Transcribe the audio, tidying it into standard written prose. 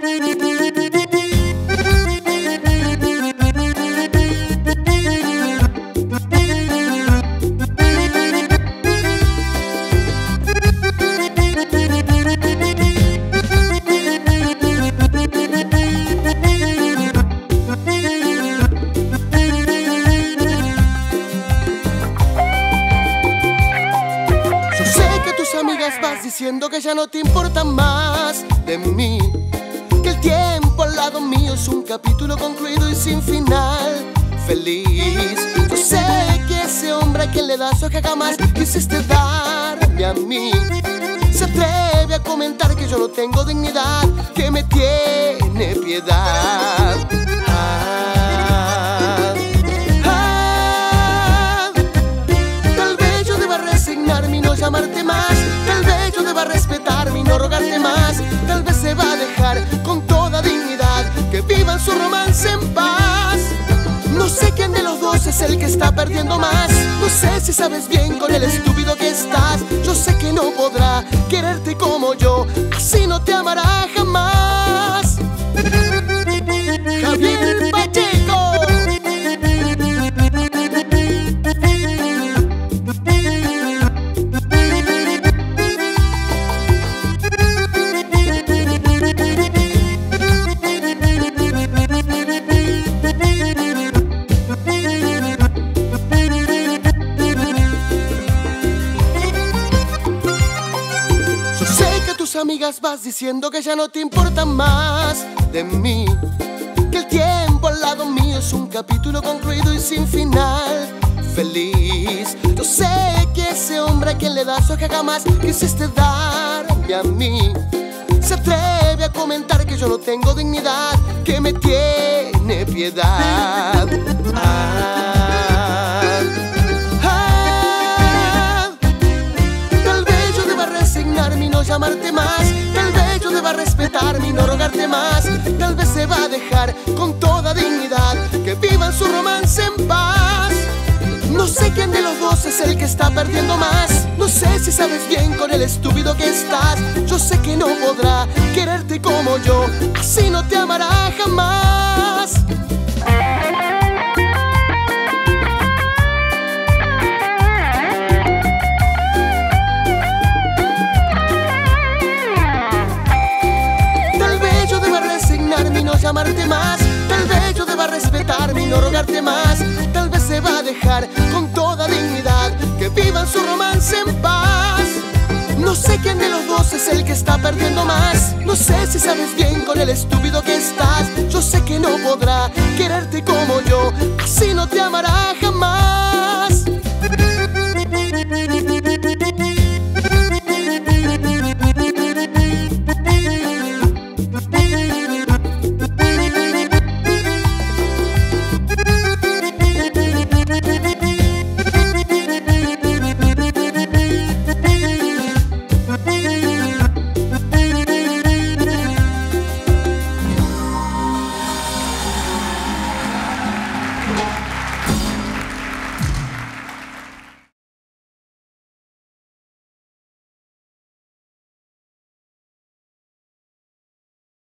Vas diciendo que ya no te importa más de mí, que el tiempo al lado mío es un capítulo concluido y sin final feliz. Yo sé que ese hombre a quien le das lo que jamás quisiste darme a mí se atreve a comentar que yo no tengo dignidad, que me tiene piedad. Tal vez yo deba resignarme y no llamarte más. Tal vez yo deba respetarme y no rogarte más. Tal vez se va a dejar con toda dignidad que vivan su romance en paz. No sé quién de los dos es el que está perdiendo más. No sé si sabes bien con el estúpido que estás. Yo sé que no podrá quererte como yo, así no te amará jamás. Javier Pacheco. Amigas vas diciendo que ya no te importa más de mí, que el tiempo al lado mío es un capítulo concluido y sin final feliz. Yo sé que ese hombre a quien le das lo que jamás quisiste darme a mí se atreve a comentar que yo no tengo dignidad, que me tiene piedad. Tal vez yo deba resignarme y no llamarte más. Tal vez yo deba respetarme y no rogarte más. Tal vez se va a dejar con toda dignidad que vivan su romance en paz. No sé quién de los dos es el que está perdiendo más. No sé si sabes bien con el estúpido que estás. Yo sé que no podrá quererte como yo, así no te amará jamás. Y no llamarte más. Tal vez yo deba respetarme y no rogarte más. Tal vez se va a dejar con toda dignidad que vivan su romance en paz. No sé quién de los dos es el que está perdiendo más. No sé si sabes bien con el estúpido que estás. Yo sé que no podrá quererte como yo, así no te amará jamás.